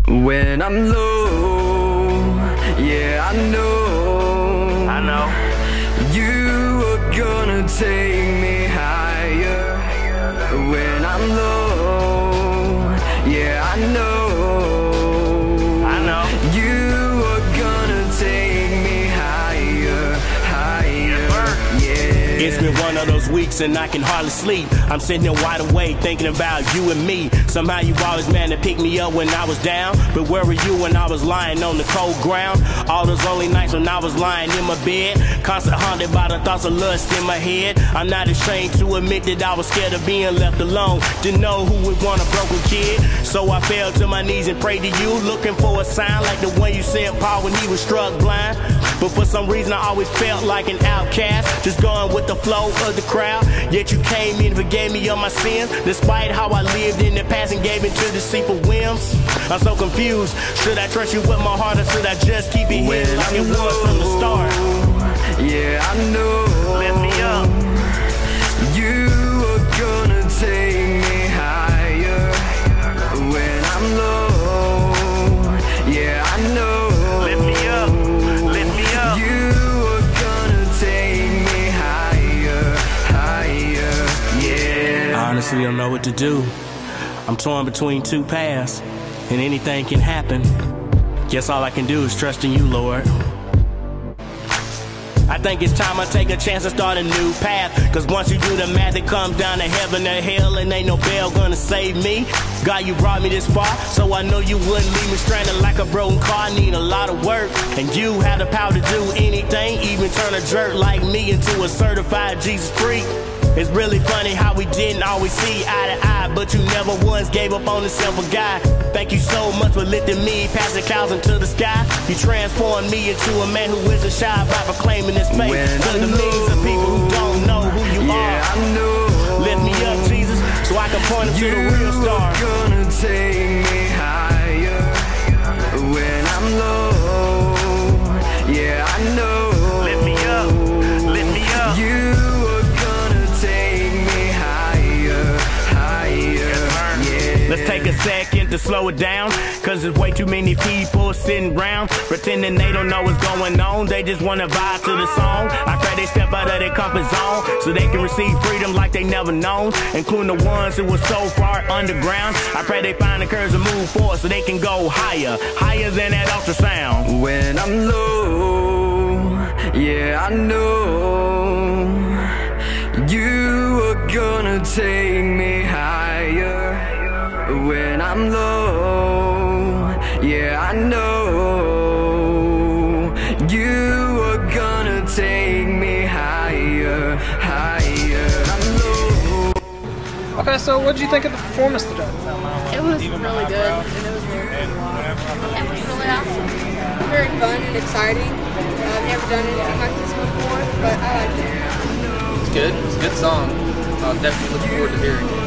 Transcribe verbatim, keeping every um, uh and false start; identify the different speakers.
Speaker 1: When I'm low, yeah, I know,
Speaker 2: I know
Speaker 1: you are gonna take me higher. When I'm low, yeah, I know,
Speaker 2: I know
Speaker 1: you are gonna take me higher, higher, yeah.
Speaker 2: It's been one of those weeks and I can hardly sleep. I'm sitting here wide awake thinking about you and me. Somehow you always managed to pick me up when I was down. But where were you when I was lying on the cold ground? All those lonely nights when I was lying in my bed, constant haunted by the thoughts of lust in my head. I'm not ashamed to admit that I was scared of being left alone. Didn't know who would want a broken kid, so I fell to my knees and prayed to you, looking for a sign like the one you sent Paul when he was struck blind. But for some reason I always felt like an outcast, just going with the flow of the crowd. Yet you came in and forgave me of my sins, despite how I lived in the past and gave in to deceitful whims. I'm so confused. Should I trust you with my heart, or should I just keep it here like it was from the start?
Speaker 1: Yeah, I know.
Speaker 2: Lift me up.
Speaker 1: You are gonna take me higher. When I'm low, yeah, I know.
Speaker 2: Lift me up. Lift me up.
Speaker 1: You are gonna take me higher, higher, yeah.
Speaker 2: I honestly don't know what to do. I'm torn between two paths, and anything can happen. Guess all I can do is trust in you, Lord. I think it's time I take a chance and start a new path. Cause once you do the math, it comes down to heaven or hell, and ain't no bell gonna save me. God, you brought me this far, so I know you wouldn't leave me stranded like a broken car. I need a lot of work, and you have the power to do anything, even turn a jerk like me into a certified Jesus freak. It's really funny how we didn't always see eye to eye, but you never once gave up on the simple guy. Thank you so much for lifting me past the clouds into the sky. You transformed me into a man who isn't shy about proclaiming his faith
Speaker 1: When
Speaker 2: to
Speaker 1: I
Speaker 2: the millions of people who don't know who you
Speaker 1: yeah,
Speaker 2: are.
Speaker 1: I know.
Speaker 2: Lift me up, Jesus, so I can point them
Speaker 1: You
Speaker 2: to the real star.
Speaker 1: are gonna take me higher. When I'm low, yeah, I know.
Speaker 2: Lift me up, lift me up.
Speaker 1: You are gonna take me higher, higher, yeah.
Speaker 2: Let's take a second to slow it down, cause there's way too many people sitting around pretending they don't know what's going on. They just wanna vibe to the song. I pray they step out of their comfort zone so they can receive freedom like they never known, including the ones who were so far underground. I pray they find the courage to move forward so they can go higher, higher than that ultrasound.
Speaker 1: When I'm low, yeah, I know you are gonna take me higher. When I'm low, yeah, I know you are gonna take me higher, higher. I'm low.
Speaker 3: Okay, so what did you think of the performance today?
Speaker 4: It was really good, and it was very It was really awesome. Very fun and exciting. Uh, I've never done anything like this before, but I liked it.
Speaker 5: It's good. It's a good song. I'm definitely looking forward to hearing it.